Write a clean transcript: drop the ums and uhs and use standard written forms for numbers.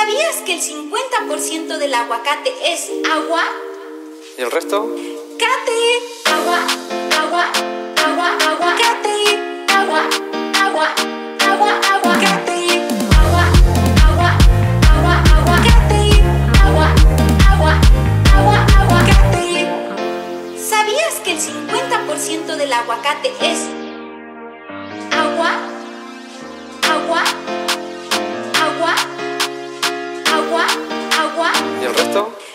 ¿Sabías que el 50% del aguacate es agua? ¿Y el resto? Cate, agua, agua, agua, aguacate, agua, agua, agua, aguacate, agua, agua, agua, aguacate, agua, agua, agua, aguacate. ¿Sabías que el 50% del aguacate es agua, agua, agua, agua, agua? ¿Y el resto?